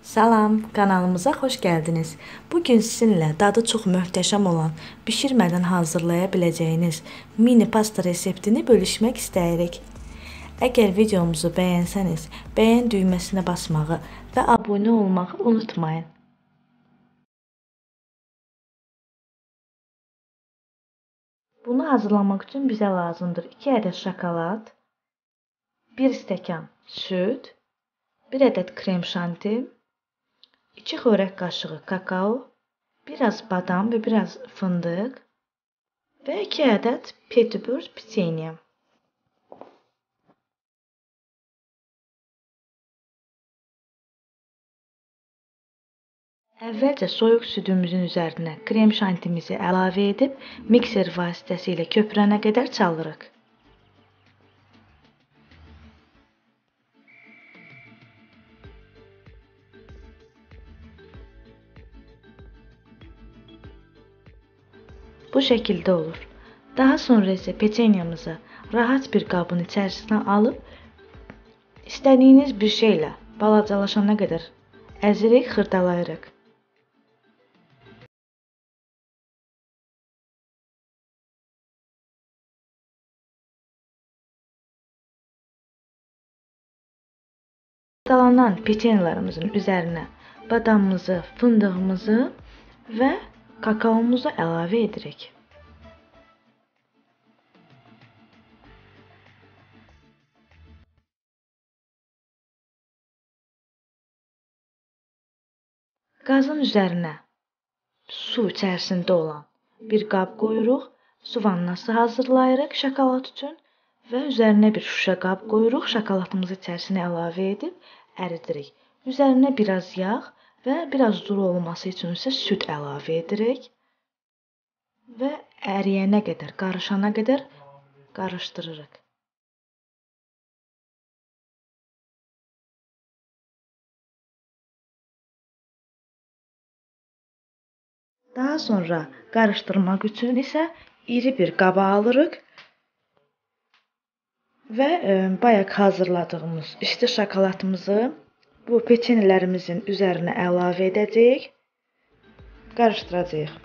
Salam, kanalımıza xoş gəldiniz. Bugün sizinlə dadı çox möhtəşəm olan, bişirmədən hazırlaya biləcəyiniz mini pasta reseptini bölüşmək istəyirik. Əgər videomuzu bəyənsəniz, bəyən düyməsinə basmağı və abunə olmağı unutmayın. Bunu hazırlamaq üçün bizə lazımdır 2 ədəd şokolad, 1 stəkan süd, 1 ədəd krem şanti, 2 xörək qaşığı kakao, biraz badam və biraz fındıq və 2 ədəd petibör pechenye. Əvvəlcə soyuq südümüzün üzərinə krem şantimizi əlavə edib mikser vasitəsilə köpürənə qədər çalırıq. Bu şəkildə olur. Daha sonra isə pechenyamızı rahat bir qabın içərisinə alıb, istədiyiniz bir şeylə balacalaşana qədər əzirik, xırdalayırıq. Xırdalanan pechenyalarımızın üzərinə badamımızı, fındığımızı və kakaomuzu əlavə edirik. Qazın üzərinə su içərisində olan bir qab qoyuruq, su vannası hazırlayırıq şokolad üçün və üzərinə bir şüşə qab qoyuruq, şokoladımızı içərisinə əlavə edib əridirik. Üzərinə biraz yağ və biraz duru olması üçün isə süd əlavə edirik və əriyənə qədər, qarışana qədər qarışdırırıq. Daha sonra qarışdırmaq üçün isə iri bir qaba alırıq və bayaq hazırladığımız isti şokoladımızı bu pechenyələrimizin üzərinə əlavə edəcəyik, qarışdıracağıq.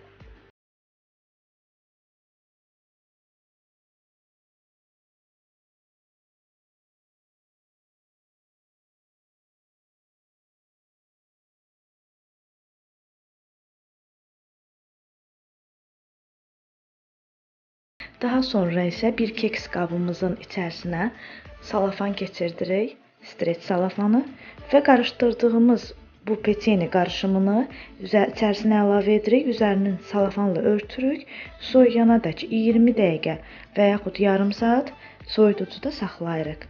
Daha sonra isə bir keks qabımızın içərisinə salafan keçirdirik, streç salafanı və qarışdırdığımız bu pechenye qarışımını içərisinə əlavə edirik, üzərini salafanla örtürük, soyuyana-dək 20 dəqiqə və yaxud yarım saat soyuducuda saxlayırıq.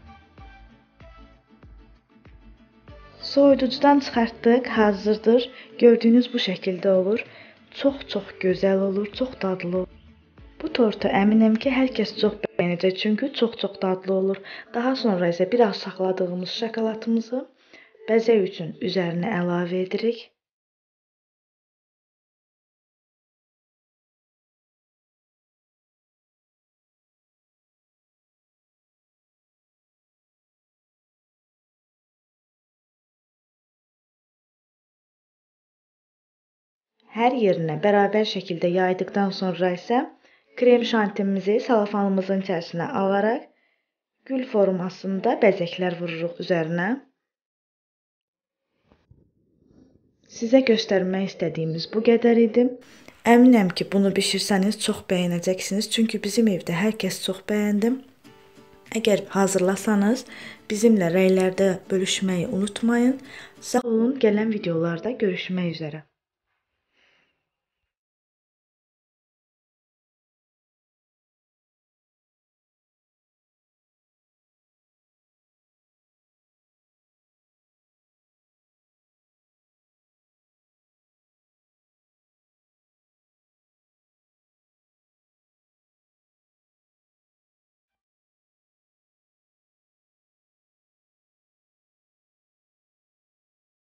Soyuducudan çıxartdıq, hazırdır. Gördüyünüz bu şəkildə olur. Çox gözəl olur, çox dadlı olur. Bu tortu əminəm ki, hər kəs çox bəyənəcək, çünki çox dadlı olur. Daha sonra isə biraz saxladığımız şokoladımızı bəzək üçün üzərinə əlavə edirik. Hər yerinə bərabər şəkildə yaydıqdan sonra isə krem şantimizi salafanımızın içərisinə alaraq gül formasında bəzəklər vururuq üzərinə. Sizə göstərmək istədiyimiz bu qədər idi. Əminəm ki, bunu bişirsəniz çox bəyənəcəksiniz, çünki bizim evdə hər kəs çox bəyəndi. Əgər hazırlasanız, bizimlə rəylərdə bölüşməyi unutmayın. Sağ olun, gələn videolarda görüşmək üzrə.